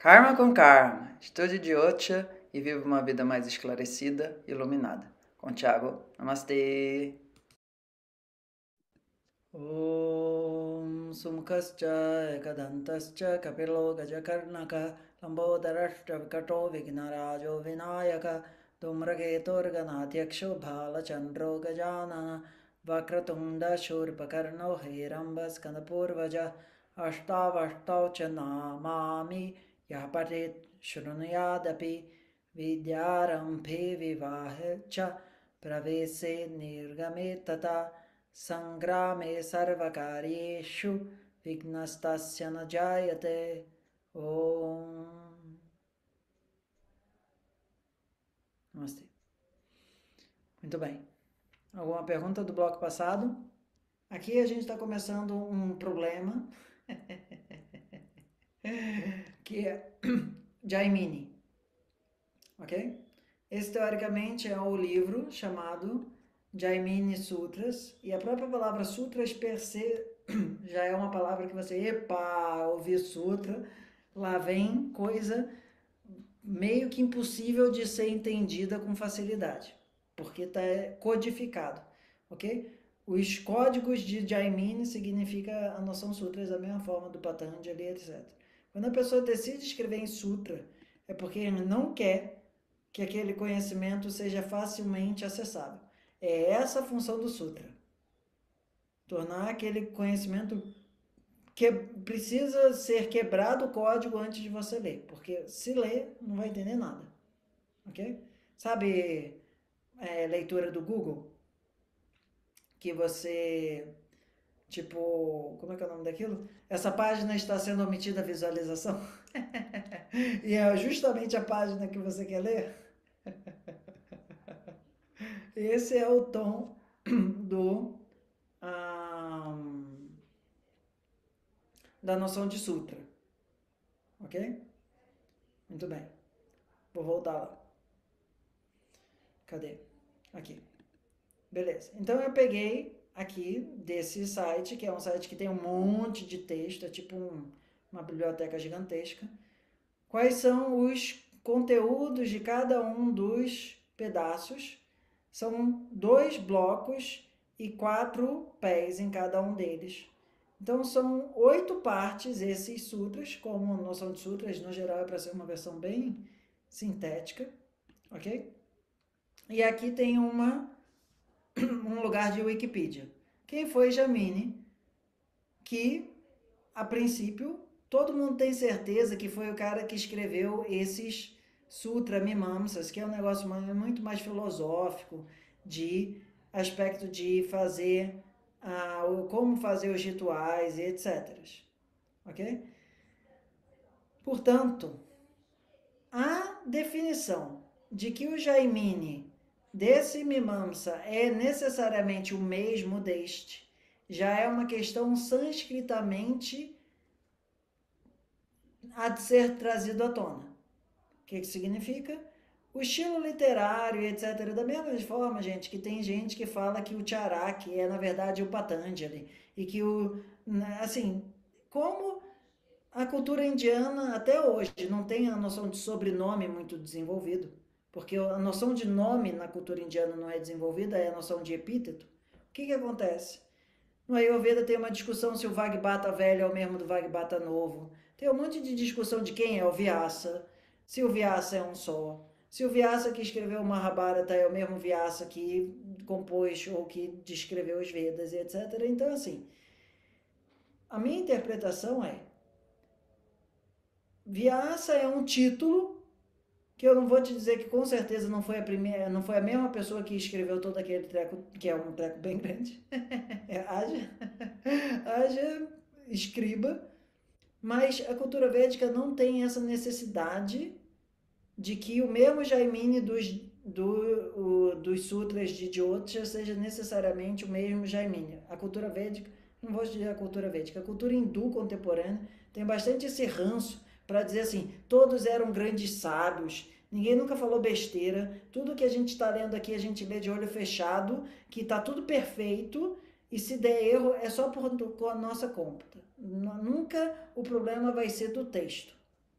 Karma com Karma. Estude Jyotisha e viva uma vida mais esclarecida e iluminada. Com Thiago. Namastê. Om Sumkhascha Ekadantascha Kapilo Gajakarnaka Lambodharashtra Vikato Vignarajo Vinayaka Dhumraketurganatyaksho Bhalachandro Gajanana Vakratunda Shurpakarno Hirambas Kandapurvaja Ashtavashtau Chanamami Yapatit Shrunuyadapi Vidyarambhe Vivahecha Pravese Nirgame Tata Sangrame sarvakaryeshu vignastasya na jayate. Om. Namastê. Muito bem. Alguma pergunta do bloco passado? Aqui a gente está começando um problema que é Jaimini. Ok? Esse teoricamente é o livro chamado Jaimini Sutras, e a própria palavra sutras per se já é uma palavra que você, ouvir sutra, lá vem coisa meio que impossível de ser entendida com facilidade, porque está codificado, ok? Os códigos de Jaimini significa a noção sutras da mesma forma do Patanjali, etc. Quando a pessoa decide escrever em sutra, é porque ele não quer que aquele conhecimento seja facilmente acessável. É essa a função do sutra. Tornar aquele conhecimento que precisa ser quebrado o código antes de você ler, porque se ler, não vai entender nada. Ok? Sabe leitura do Google? Que você, tipo, como é que é o nome daquilo? Essa página está sendo omitida a visualização. E é justamente a página que você quer ler. Esse é o tom do da noção de sutra, ok? Muito bem, vou voltar lá. Cadê? Aqui. Beleza, então eu peguei aqui desse site, que é um site que tem um monte de texto, é tipo uma biblioteca gigantesca. Quais são os conteúdos de cada um dos pedaços? São 2 blocos e 4 pés em cada um deles. Então, são 8 partes esses sutras, como a noção de sutras, no geral, é para ser uma versão bem sintética, ok? E aqui tem um lugar de Wikipedia. Quem foi Jamini? Que, a princípio, todo mundo tem certeza que foi o cara que escreveu esses Sutra Mimamsas, que é um negócio muito mais filosófico, de aspecto de fazer, como fazer os rituais e etc. Ok? Portanto, a definição de que o Jaimini desse Mimamsa é necessariamente o mesmo deste, já é uma questão sanskritamente a de ser trazido à tona. O que significa? O estilo literário, etc. Da mesma forma, gente, que tem gente que fala que o Charaki é, na verdade, o Patanjali. E que assim, como a cultura indiana, até hoje, não tem a noção de sobrenome muito desenvolvido. Porque a noção de nome na cultura indiana não é desenvolvida, é a noção de epíteto. O que acontece? No Ayurveda tem uma discussão se o Vagbata velho é o mesmo do Vagbata novo. Tem um monte de discussão de quem é o Vyasa, se o Vyasa é um só, se o Vyasa que escreveu o Mahabharata é o mesmo Vyasa que compôs ou que descreveu os Vedas, etc. Então, assim, a minha interpretação é: Vyasa é um título que eu não vou te dizer que com certeza não foi a mesma pessoa que escreveu todo aquele treco, que é um treco bem grande. haja escriba, mas a cultura védica não tem essa necessidade de que o mesmo Jaimini dos sutras de Jyotisha seja necessariamente o mesmo Jaimini. A cultura védica, não vou dizer a cultura védica, a cultura hindu contemporânea tem bastante esse ranço para dizer assim, todos eram grandes sábios, ninguém nunca falou besteira, tudo que a gente está lendo aqui a gente lê de olho fechado, que está tudo perfeito, e se der erro é só por a nossa conta. Nunca o problema vai ser do texto,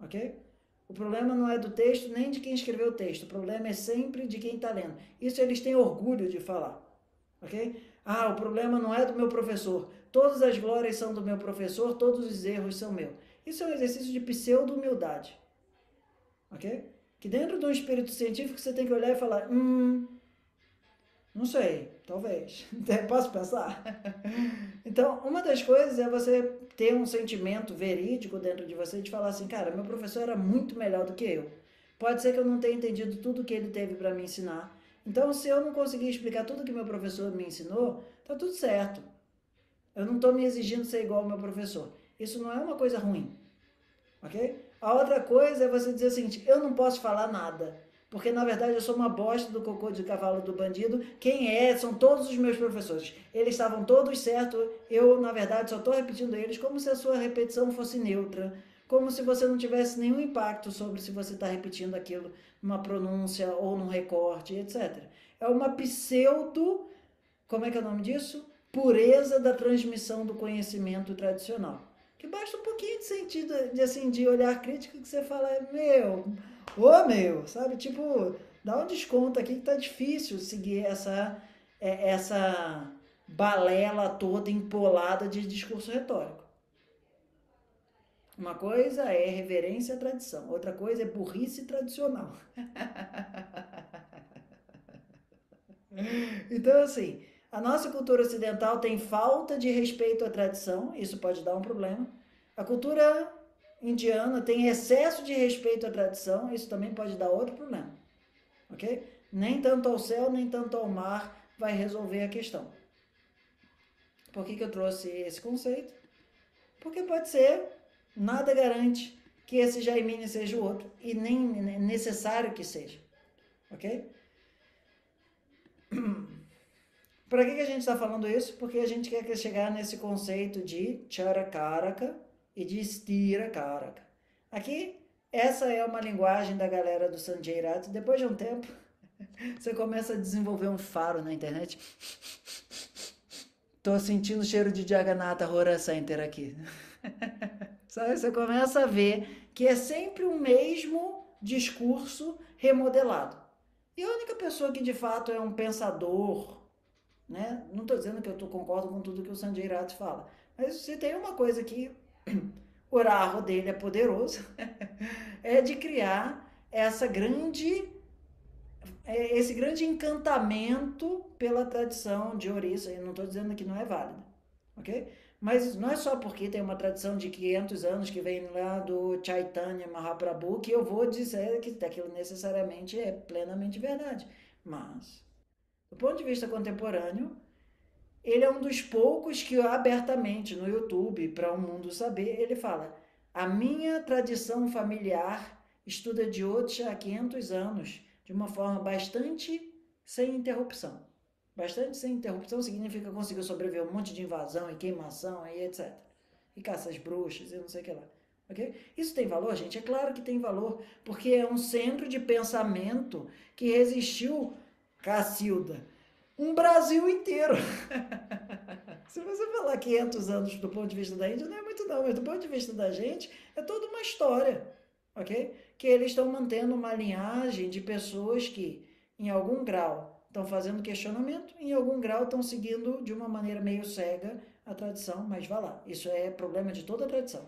ok? O problema não é do texto nem de quem escreveu o texto, o problema é sempre de quem está lendo. Isso eles têm orgulho de falar, ok? Ah, o problema não é do meu professor, todas as glórias são do meu professor, todos os erros são meus. Isso é um exercício de pseudo-humildade, ok? Que dentro de um espírito científico você tem que olhar e falar, não sei, talvez, posso pensar? Então, uma das coisas é você ter um sentimento verídico dentro de você de falar assim, cara, meu professor era muito melhor do que eu. Pode ser que eu não tenha entendido tudo que ele teve para me ensinar. Então, se eu não conseguir explicar tudo que meu professor me ensinou, tá tudo certo. Eu não estou me exigindo ser igual ao meu professor. Isso não é uma coisa ruim, ok? A outra coisa é você dizer o seguinte, eu não posso falar nada, porque na verdade eu sou uma bosta do cocô de cavalo do bandido, quem é, são todos os meus professores, eles estavam todos certos, eu na verdade só estou repetindo eles como se a sua repetição fosse neutra, como se você não tivesse nenhum impacto sobre se você está repetindo aquilo numa pronúncia ou num recorte, etc. É uma pseudo, como é que é o nome disso? Pureza da transmissão do conhecimento tradicional. Que basta um pouquinho de sentido, de olhar crítico que você fala, meu, sabe? Tipo, dá um desconto aqui que tá difícil seguir essa balela toda empolada de discurso retórico. Uma coisa é reverência à tradição, outra coisa é burrice tradicional. Então, assim, a nossa cultura ocidental tem falta de respeito à tradição, isso pode dar um problema. A cultura indiana tem excesso de respeito à tradição, isso também pode dar outro problema, ok? Nem tanto ao céu, nem tanto ao mar vai resolver a questão. Por que eu trouxe esse conceito? Porque pode ser, nada garante que esse Jaimini seja o outro, e nem é necessário que seja, ok? Para que a gente está falando isso? Porque a gente quer chegar nesse conceito de Charakaraka e de Stirakaraka. Aqui, essa é uma linguagem da galera do Sanjay Rath. Depois de um tempo, você começa a desenvolver um faro na internet. Tô sentindo o cheiro de Jagannatha Horror Center aqui. Sabe? Você começa a ver que é sempre o mesmo discurso remodelado. E a única pessoa que de fato é um pensador, né? Não estou dizendo que eu concordo com tudo que o Sanjay Rath fala, mas se tem uma coisa que o Raho dele é poderoso, é de criar esse grande encantamento pela tradição de Orissa. Eu não estou dizendo que não é válida, ok? Mas não é só porque tem uma tradição de 500 anos que vem lá do Chaitanya Mahaprabhu que eu vou dizer que aquilo necessariamente é plenamente verdade. Mas, do ponto de vista contemporâneo, ele é um dos poucos que abertamente no YouTube, para o mundo saber, ele fala: a minha tradição familiar estuda Jyotisha há 500 anos, de uma forma bastante sem interrupção. Bastante sem interrupção significa que conseguiu sobreviver a um monte de invasão e queimação e etc. E caça às bruxas e não sei o que lá. Okay? Isso tem valor, gente? É claro que tem valor, porque é um centro de pensamento que resistiu, Cacilda, um Brasil inteiro. Se você falar 500 anos do ponto de vista da Índia, não é muito não, mas do ponto de vista da gente, é toda uma história, ok? Que eles estão mantendo uma linhagem de pessoas que, em algum grau, estão fazendo questionamento, em algum grau estão seguindo de uma maneira meio cega a tradição, mas vá lá, isso é problema de toda a tradição,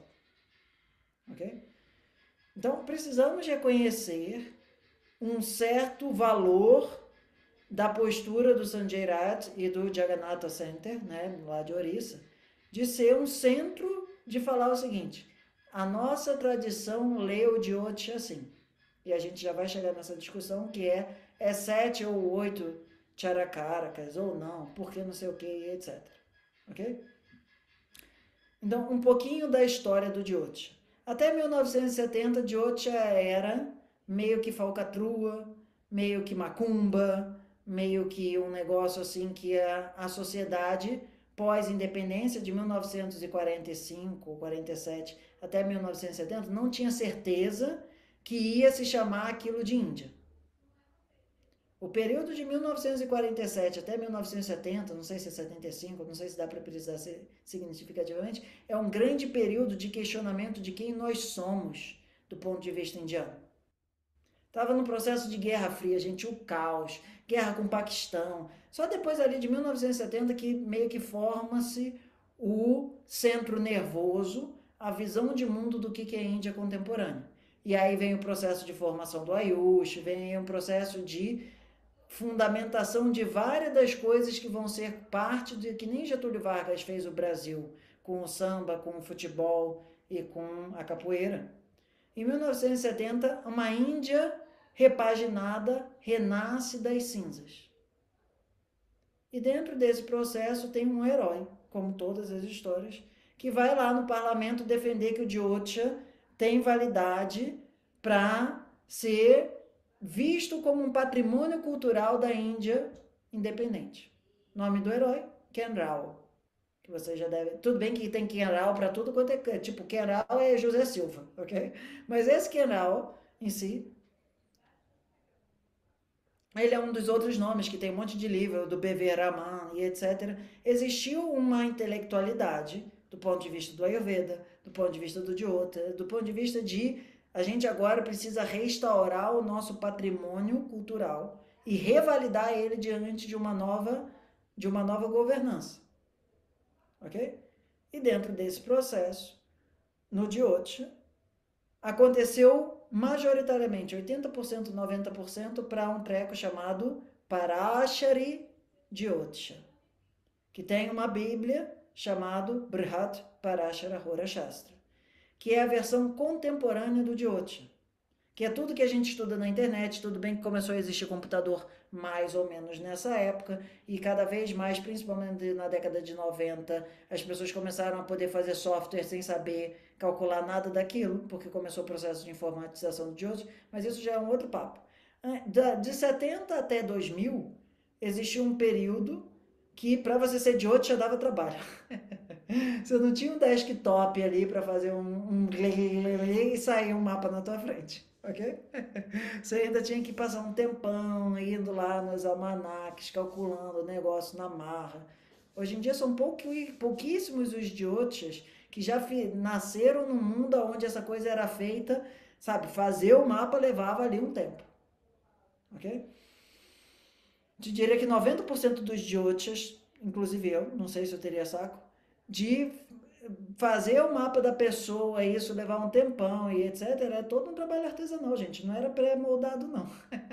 ok? Então, precisamos reconhecer um certo valor da postura do Sanjay Rath e do Jagannatha Center, né, lá de Orissa, de ser um centro de falar o seguinte: a nossa tradição lê o Jyotisha assim. E a gente já vai chegar nessa discussão que é 7 ou 8 Charakarakas ou não, porque não sei o que, etc. Ok? Então, um pouquinho da história do Jyotisha. Até 1970, Jyotisha era meio que falcatrua, meio que macumba, meio que um negócio assim que a sociedade pós-independência de 1945, 47 até 1970 não tinha certeza que ia se chamar aquilo de Índia. O período de 1947 até 1970, não sei se é 75, não sei se dá para precisar significativamente, é um grande período de questionamento de quem nós somos, do ponto de vista indiano. Estava no processo de Guerra Fria, gente, o caos, guerra com o Paquistão. Só depois ali de 1970 que meio que forma-se o centro nervoso, a visão de mundo do que é a Índia contemporânea. E aí vem o processo de formação do Ayush, vem o processo de fundamentação de várias das coisas que vão ser parte de que nem Getúlio Vargas fez o Brasil, com o samba, com o futebol e com a capoeira. Em 1970, uma Índia repaginada renasce das cinzas. E dentro desse processo tem um herói, como todas as histórias, que vai lá no parlamento defender que o Jyotisha tem validade para ser visto como um patrimônio cultural da Índia independente. Nome do herói, Ken Rao. Que você já deve... Tudo bem que tem Ken Rao para tudo quanto é... Tipo, Ken Rao é José Silva, ok? Mas esse Ken Rao, em si, ele é um dos outros nomes, que tem um monte de livro, do B.V. Raman e etc. Existiu uma intelectualidade, do ponto de vista do Ayurveda, do ponto de vista do Jyota, do ponto de vista de a gente agora precisa restaurar o nosso patrimônio cultural e revalidar ele diante de uma nova governança. Ok? E dentro desse processo, no Jyotisha, aconteceu majoritariamente 80%, 90% para um treco chamado Parashari Jyotisha, que tem uma Bíblia chamado Brihat Parashara Hora Shastra, que é a versão contemporânea do Jyotisha, que é tudo que a gente estuda na internet. Tudo bem que começou a existir computador mais ou menos nessa época, e cada vez mais, principalmente na década de 90, as pessoas começaram a poder fazer software sem saber calcular nada daquilo, porque começou o processo de informatização do Jyotisha, mas isso já é um outro papo. De 70 até 2000, existiu um período que para você ser Jyotisha dava trabalho. Você não tinha um desktop ali para fazer e sair um mapa na tua frente, ok? Você ainda tinha que passar um tempão indo lá nos almanaques, calculando o negócio na marra. Hoje em dia são pouquíssimos os Jyotishas que já nasceram num mundo onde essa coisa era feita, sabe? Fazer o mapa levava ali um tempo, ok? Te diria que 90% dos Jyotishas, inclusive eu, não sei se eu teria saco, de fazer o mapa da pessoa, isso levar um tempão e etc, era todo um trabalho artesanal, gente, não era pré-moldado não.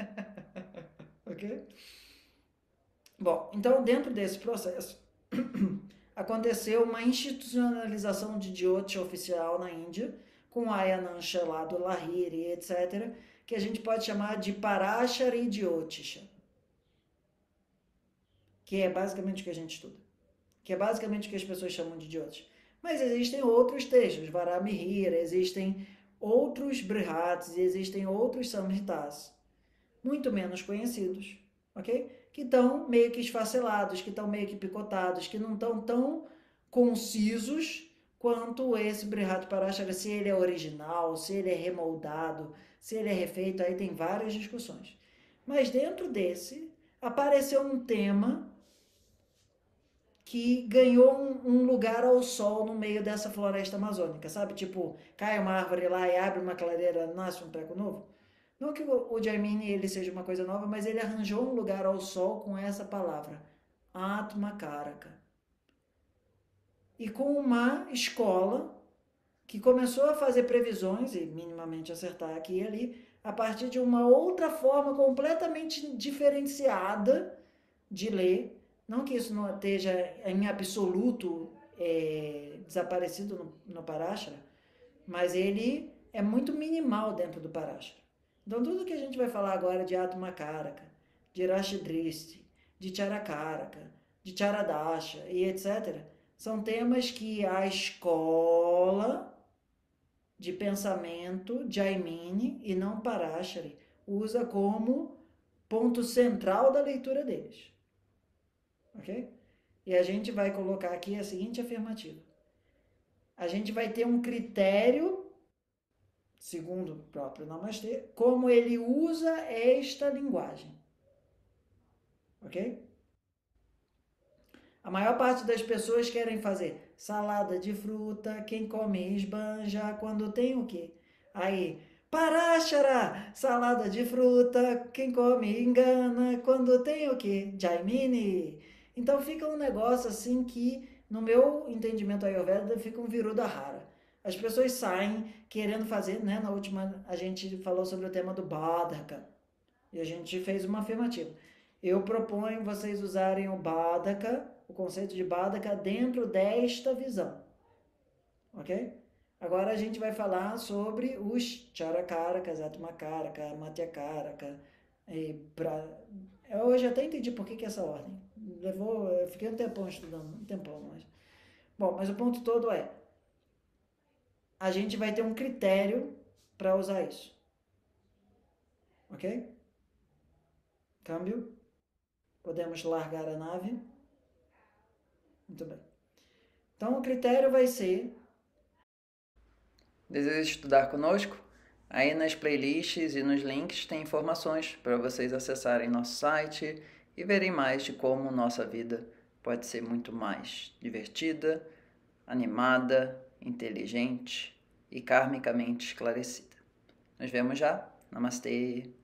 Ok? Bom, então dentro desse processo aconteceu uma institucionalização de Jyotisha oficial na Índia, com Ayanansha lá do Lahiri, etc, que a gente pode chamar de Parashari Jyotisha, que é basicamente o que a gente estuda, que é basicamente o que as pessoas chamam de Jyotisha. Mas existem outros textos, Varamihira, existem outros Brihats, existem outros Samhitas, muito menos conhecidos, ok? Que estão meio que esfacelados, que estão meio que picotados, que não estão tão concisos quanto esse Brihat Parashara, se ele é original, se ele é remoldado, se ele é refeito, aí tem várias discussões. Mas dentro desse, apareceu um tema que ganhou um lugar ao sol no meio dessa floresta amazônica, sabe? Tipo, cai uma árvore lá e abre uma clareira, nasce um treco novo. Não que o Jaimini ele seja uma coisa nova, mas ele arranjou um lugar ao sol com essa palavra, Atma Karaka. E com uma escola que começou a fazer previsões, e minimamente acertar aqui e ali, a partir de uma outra forma completamente diferenciada de ler. Não que isso não esteja em absoluto desaparecido no Parashara, mas ele é muito minimal dentro do Parashara. Então, tudo que a gente vai falar agora de Atma Karaka, de Rashidristi, de Charakaraka, de Charadasha e etc., são temas que a escola de pensamento Jaimini e não Parashari usa como ponto central da leitura deles. Ok? E a gente vai colocar aqui a seguinte afirmativa. A gente vai ter um critério, segundo o próprio Namastê, como ele usa esta linguagem. Ok? A maior parte das pessoas querem fazer salada de fruta, quem come esbanja, quando tem o quê? Aí, Parashara, salada de fruta, quem come engana, quando tem o quê? Jaimini. Então fica um negócio assim que, no meu entendimento Ayurveda, fica um viruda rara. As pessoas saem querendo fazer, né? Na última a gente falou sobre o tema do Badaka e a gente fez uma afirmativa. Eu proponho vocês usarem o Badaka, o conceito de Badaka, dentro desta visão, ok? Agora a gente vai falar sobre os Charakarakas, Atmakaraka, Matyakaraka. Eu hoje até entendi por que essa ordem. Eu fiquei um tempão estudando, um tempão, mas... Bom, mas o ponto todo é, a gente vai ter um critério para usar isso. Ok? Câmbio. Podemos largar a nave. Muito bem. Então o critério vai ser... Deseja estudar conosco? Aí nas playlists e nos links tem informações para vocês acessarem nosso site e verem mais de como nossa vida pode ser muito mais divertida, animada, inteligente e karmicamente esclarecida. Nos vemos já. Namastê!